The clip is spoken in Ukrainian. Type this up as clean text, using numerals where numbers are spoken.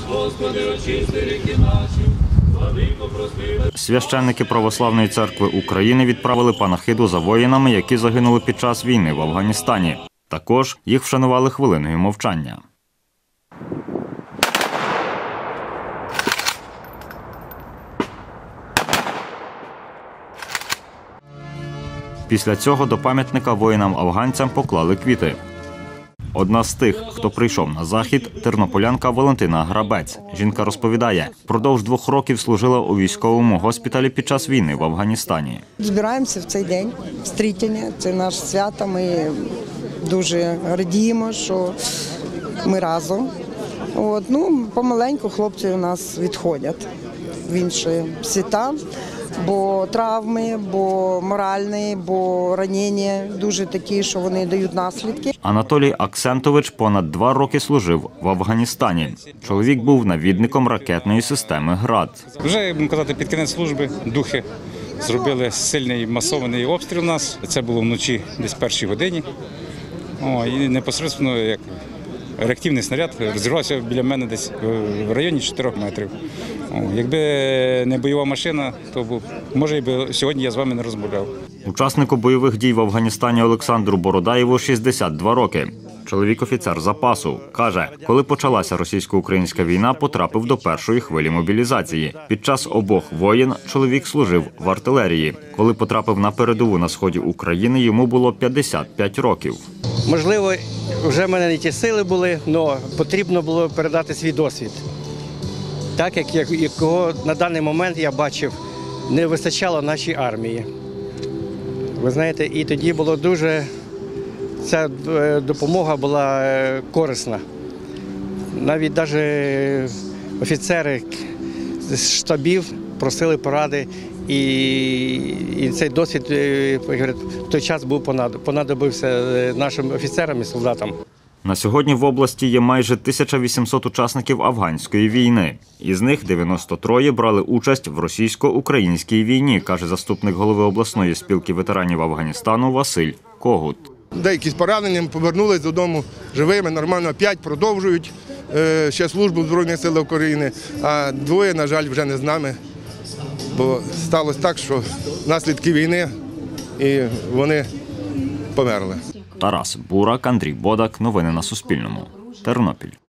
Священники Православної церкви України відправили панахиду за воїнами, які загинули під час війни в Афганістані. Також їх вшанували хвилиною мовчання. Після цього до пам'ятника воїнам-афганцям поклали квіти. Одна з тих, хто прийшов на захід – тернополянка Валентина Грабець. Жінка розповідає, впродовж 2 років служила у військовому госпіталі під час війни в Афганістані. Збираємося в цей день, встрітення, це наше свято, ми дуже радіємо, що ми разом. Помаленьку хлопці у нас відходять в інші світа, бо травми, бо моральні, бо ранення дуже такі, що вони дають наслідки. Анатолій Аксентович понад 2 роки служив в Афганістані. Чоловік був навідником ракетної системи «Град». Вже, можна казати, під кінець служби духи зробили сильний масований обстріл у нас. Це було вночі десь в 1-й годині. І непосередньо, як реактивний снаряд, розірвався біля мене десь в районі 4 метрів. Якби не бойова машина, то, може, сьогодні я з вами не розмовляв. Учаснику бойових дій в Афганістані Олександру Бородаєву 62 роки. Чоловік офіцер запасу. Каже, коли почалася російсько-українська війна, потрапив до першої хвилі мобілізації. Під час обох воєн чоловік служив в артилерії. Коли потрапив на передову на сході України, йому було 55 років. Можливо, вже в мене не ті сили були, але потрібно було передати свій досвід. Так, якого на даний момент, я бачив, не вистачало нашій армії. Ви знаєте, і тоді було ця допомога була корисна. Навіть офіцери з штабів просили поради, і цей досвід в той час понадобився нашим офіцерам і солдатам. На сьогодні в області є майже 1800 учасників афганської війни. Із них 93 брали участь в російсько-українській війні, каже заступник голови обласної спілки ветеранів Афганістану Василь Когут. Деякі з пораненням повернулись додому живими, нормально, 5 продовжують ще службу в Збройних силах України, а 2, на жаль, вже не з нами, бо сталося так, що наслідки війни, і вони померли. Тарас Бурак, Андрій Бодак. Новини на Суспільному. Тернопіль.